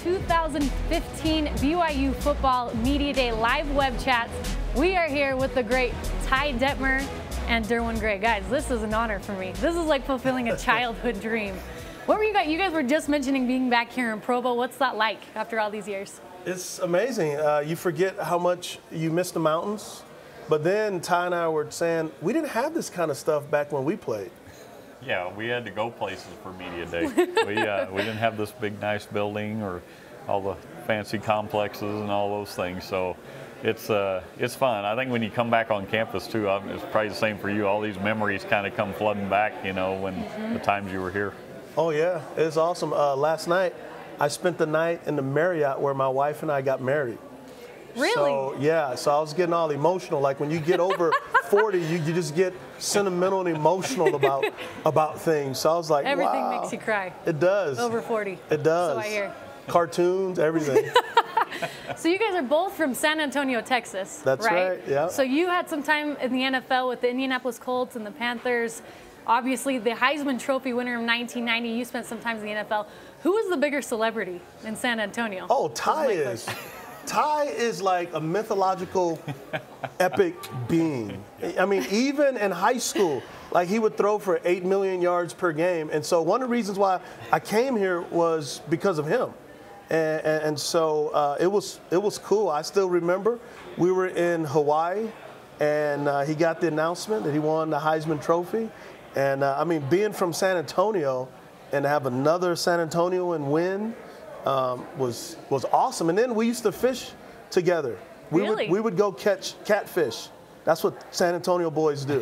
2015 BYU Football Media Day live web chats. We are here with the great Ty Detmer and Derwin Gray. Guys, this is an honor for me. This is like fulfilling a childhood dream. What were you guys? You guys were just mentioning being back here in Provo. What's that like after all these years? It's amazing. You forget how much you miss the mountains. But then Ty and I were saying we didn't have this kind of stuff back when we played. Yeah, we had to go places for Media Day. We didn't have this big, nice building or all the fancy complexes and all those things. So it's fun. I think when you come back on campus too, it's probably the same for you. All these memories kind of come flooding back, you know, when the times you were here. Oh yeah, it's awesome. Last night I spent the night in the Marriott where my wife and I got married. Really? So, yeah, so I was getting all emotional. Like when you get over 40, you just get sentimental and emotional about things. So I was like, everything wow. makes you cry. It does. Over 40. It does. So I hear. Cartoons, everything. So you guys are both from San Antonio, Texas. That's right, yeah. So you had some time in the NFL with the Indianapolis Colts and the Panthers. Obviously, the Heisman Trophy winner of 1990. You spent some time in the NFL. Who was the bigger celebrity in San Antonio? Oh, Ty is. Ty is like a mythological, epic being. I mean, even in high school, like he would throw for 8 million yards per game. And so one of the reasons why I came here was because of him. And so it was cool. I still remember we were in Hawaii, and he got the announcement that he won the Heisman Trophy. And I mean, being from San Antonio and to have another San Antonioan win was awesome. And then we used to fish together. We would go catch catfish. That's what San Antonio boys do.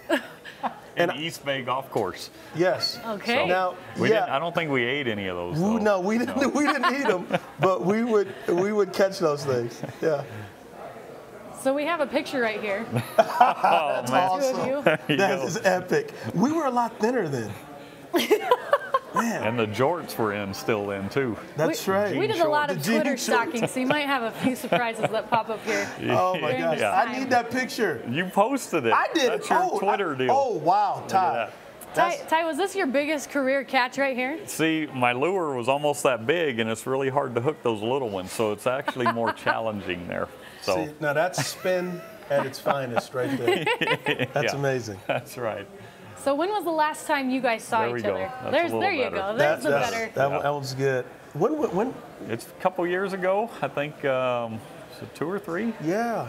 In the East Bay Golf Course. Yes. Okay. So now, I don't think we ate any of those. Though. No, we didn't. No. We didn't eat them, but we would catch those things. Yeah. So we have a picture right here. That's awesome. Two of you. That is epic. We were a lot thinner then. Man. And the jorts were still in too. That's right. We did a lot of Twitter stalking, so you might have a few surprises that pop up here. Oh my gosh, I need that picture. You posted it. I did. That's your Twitter deal. Oh wow, Ty. Ty, was this your biggest career catch right here? See, my lure was almost that big, and it's really hard to hook those little ones, so it's actually more challenging there. So. See, now that's spin at its finest right there. That's amazing. That's right. So when was the last time you guys saw each other? There you go. There's the better. That one's good. When? It's a couple years ago. I think 2 or 3. Yeah.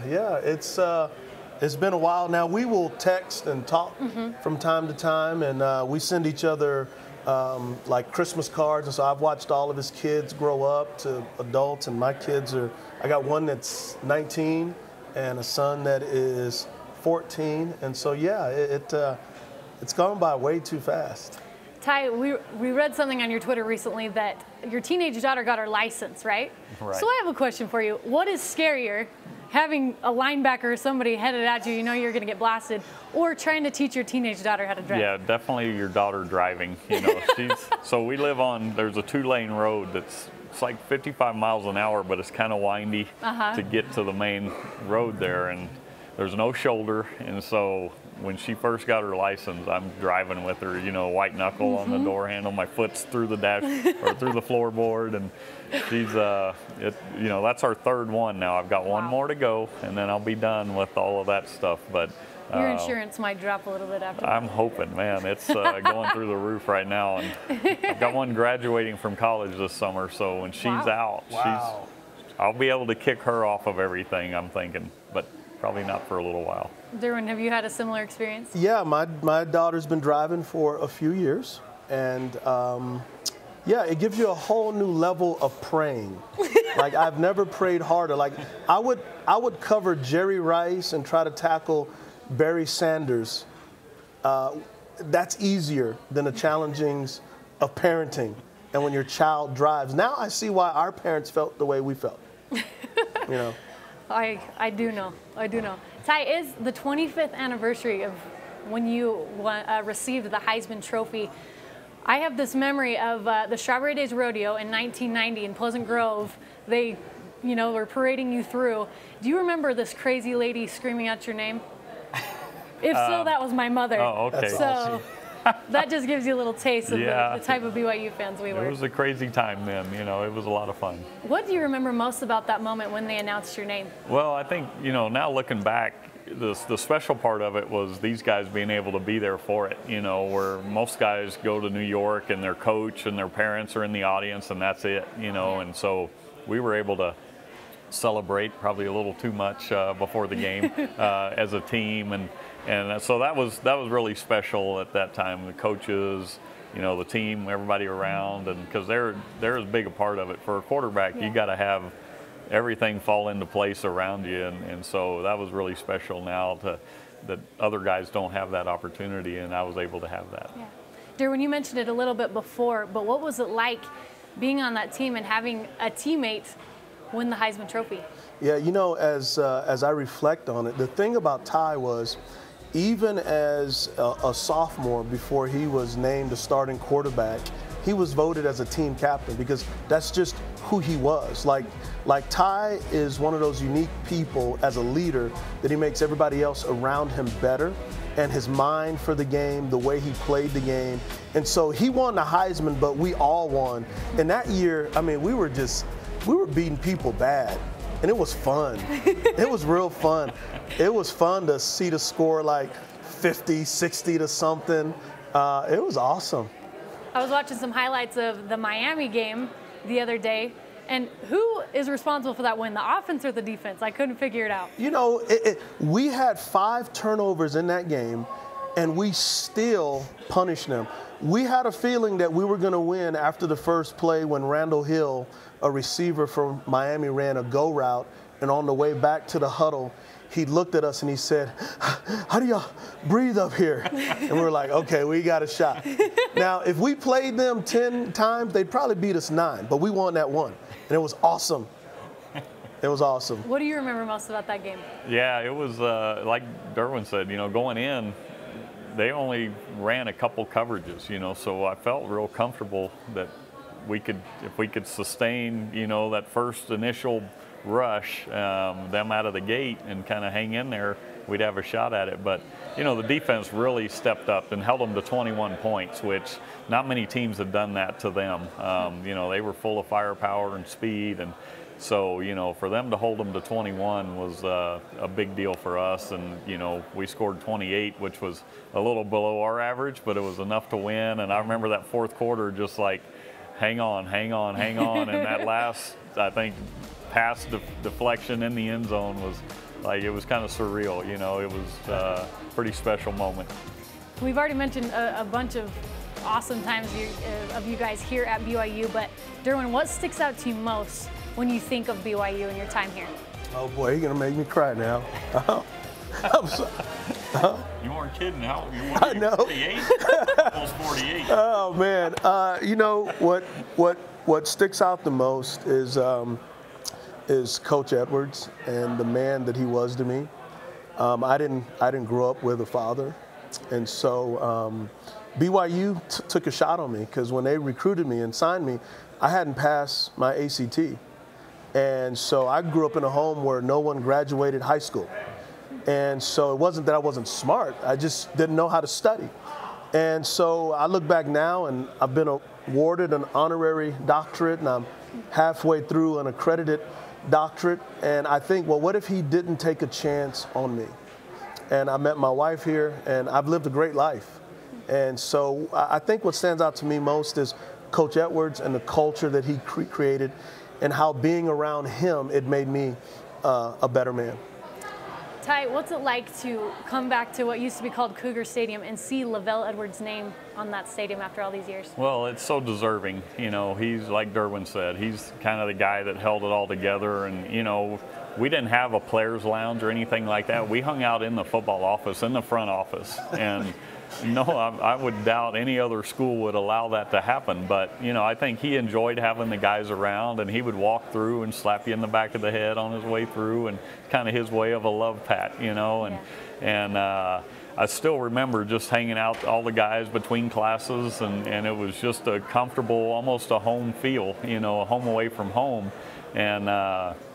It's been a while now. We will text and talk from time to time, and we send each other like Christmas cards. And so I've watched all of his kids grow up to adults, and my kids I got one that's 19 and a son that is 14. And so, yeah, it's gone by way too fast. Ty, we read something on your Twitter recently that your teenage daughter got her license, right? Right. So I have a question for you. What is scarier, having a linebacker or somebody headed at you, you know you're going to get blasted, or trying to teach your teenage daughter how to drive? Yeah, definitely your daughter driving. You know, so we live there's a 2-lane road it's like 55 miles an hour, but it's kind of windy to get to the main road there, and there's no shoulder, and so when she first got her license, I'm driving with her, you know, white knuckle on the door handle, my foot's through the dash or through the floorboard, and she's, you know, that's our 3rd one now. I've got one more to go, and then I'll be done with all of that stuff. But your insurance might drop a little bit after that. I'm hoping, man. It's going through the roof right now, and I've got one graduating from college this summer, so when she's out, I'll be able to kick her off of everything, I'm thinking, but probably not for a little while. Derwin, have you had a similar experience? Yeah, my daughter's been driving for a few years, and yeah, it gives you a whole new level of praying. Like I've never prayed harder. Like I would cover Jerry Rice and try to tackle Barry Sanders. That's easier than the challengings of parenting and when your child drives. Now I see why our parents felt the way we felt. You know. I do know. Ty, is the 25th anniversary of when you received the Heisman Trophy. I have this memory of the Strawberry Days Rodeo in 1990 in Pleasant Grove. They, were parading you through. Do you remember this crazy lady screaming out your name? If so, that was my mother. Oh, okay. That's awesome. that just gives you a little taste of Yeah. the type of BYU fans we were. It was a crazy time then. You know, it was a lot of fun. What do you remember most about that moment when they announced your name? Well, I think, you know, now looking back, the special part of it was these guys being able to be there for it, you know, where most guys go to New York and their coach and their parents are in the audience and that's it, you know, and so we were able to celebrate probably a little too much before the game as a team, and so that was really special at that time. The coaches, you know, the team, everybody around, and because they're as big a part of it. For a quarterback, you got to have everything fall into place around you, and so that was really special now that other guys don't have that opportunity, and I was able to have that. Yeah. Derwin, you mentioned it a little bit before, but what was it like being on that team and having a teammate win the Heisman Trophy? Yeah, you know, as I reflect on it, the thing about Ty was, even as a sophomore, before he was named a starting quarterback, he was voted as a team captain because that's just who he was. Like Ty is one of those unique people as a leader that he makes everybody else around him better, and his mind for the game, the way he played the game. And so he won the Heisman, but we all won. And that year, I mean, we were beating people bad. And it was fun. It was real fun. It was fun to see the score like 50, 60 to something. It was awesome. I was watching some highlights of the Miami game the other day, and who is responsible for that win, the offense or the defense? I couldn't figure it out. You know, we had 5 turnovers in that game, and we still punished them. We had a feeling that we were going to win after the first play when Randall Hill, a receiver from Miami, ran a go route, and on the way back to the huddle, he looked at us and he said, "How do y'all breathe up here?" And we were like, okay, we got a shot. Now, if we played them 10 times, they'd probably beat us 9, but we won that one, and it was awesome. It was awesome. What do you remember most about that game? Yeah, it was like Derwin said, you know, going in, they only ran a couple coverages, you know, so I felt real comfortable that if we could sustain, you know, that first initial rush, them out of the gate and kind of hang in there, we'd have a shot at it. But, you know, the defense really stepped up and held them to 21 points, which not many teams had done that to them. You know, they were full of firepower and speed, and so, you know, for them to hold them to 21 was a big deal for us. And, you know, we scored 28, which was a little below our average, but it was enough to win. And I remember that fourth quarter just like, hang on, hang on, hang on. And that last, I think, pass deflection in the end zone was like, it was kind of surreal. You know, it was a pretty special moment. We've already mentioned a bunch of awesome times of you guys here at BYU, but Derwin, what sticks out to you most when you think of BYU and your time here? Oh boy, you're gonna make me cry now. I'm sorry. You weren't kidding. How? I know. 48? Almost 48. Oh man, you know what sticks out the most is Coach Edwards and the man that he was to me. I didn't grow up with a father, and so BYU took a shot on me because when they recruited me and signed me, I hadn't passed my ACT, and so I grew up in a home where no one graduated high school. And so it wasn't that I wasn't smart, I just didn't know how to study. And so I look back now and I've been awarded an honorary doctorate and I'm halfway through an accredited doctorate. And I think, well, what if he didn't take a chance on me? And I met my wife here and I've lived a great life. And so I think what stands out to me most is Coach Edwards and the culture that he created and how being around him, it made me a better man. Ty, what's it like to come back to what used to be called Cougar Stadium and see LaVell Edwards' name on that stadium after all these years? Well, it's so deserving. You know, he's, like Derwin said, he's kind of the guy that held it all together. And, you know, we didn't have a player's lounge or anything like that. We hung out in the football office, in the front office. And no, I would doubt any other school would allow that to happen. But, you know, I think he enjoyed having the guys around, and he would walk through and slap you in the back of the head on his way through, and kind of his way of a love pat, you know. And I still remember just hanging out, all the guys between classes, and it was just a comfortable, almost a home feel, you know, a home away from home. And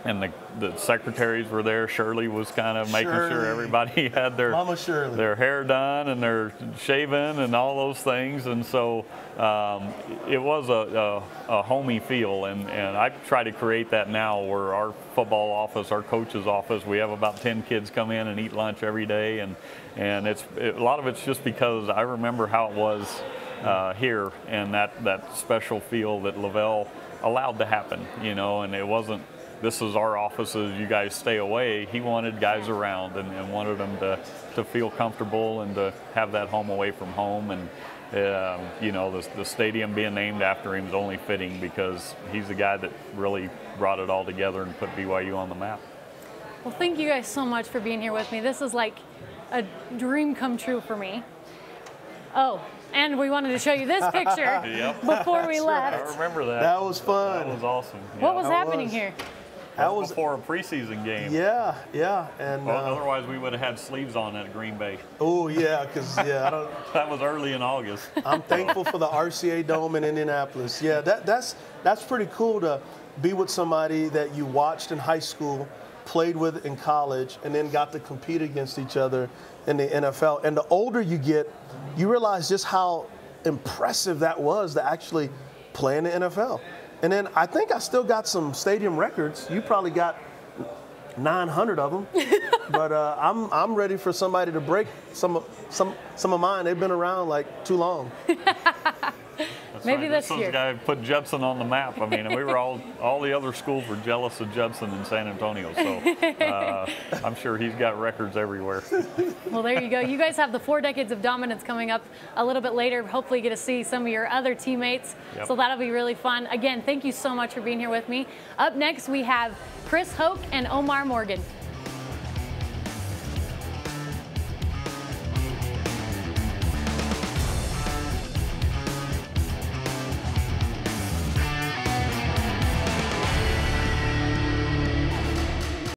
and the secretaries were there. Shirley was kind of making sure Shirley. everybody had their Mama Shirley. their hair done and their shaven and all those things. And so it was a homey feel. And I try to create that now where our football office, our coach's office, we have about 10 kids come in and eat lunch every day. And a lot of it's just because I remember how it was here, and that special feel that LaVell allowed to happen, you know, and it wasn't, this is our offices, you guys stay away. He wanted guys around and wanted them to feel comfortable and to have that home away from home. And, you know, the stadium being named after him is only fitting because he's the guy that really brought it all together and put BYU on the map. Well, thank you guys so much for being here with me. This is like a dream come true for me. Oh, and we wanted to show you this picture before we left. I remember that. That was fun. That was awesome. What was That happening was. here? That was before a preseason game. Yeah, yeah. And Well, otherwise, we would have had sleeves on at Green Bay. oh yeah, because I don't. That was early in August. I'm thankful for the RCA Dome in Indianapolis. Yeah, that's pretty cool to be with somebody that you watched in high school, played with in college, and then got to compete against each other in the NFL. And the older you get, you realize just how impressive that was to actually play in the NFL. And then I think I still got some stadium records. You probably got 900 of them. But I'm ready for somebody to break some of mine. They've been around like too long. Maybe this This was year. the guy who put Judson on the map. I mean, we were all the other schools were jealous of Judson in San Antonio. So I'm sure he's got records everywhere. Well, there you go. You guys have the 4 decades of dominance coming up a little bit later. Hopefully get to see some of your other teammates. Yep. So that'll be really fun. Again, thank you so much for being here with me. Up next, we have Chris Hoke and Omar Morgan.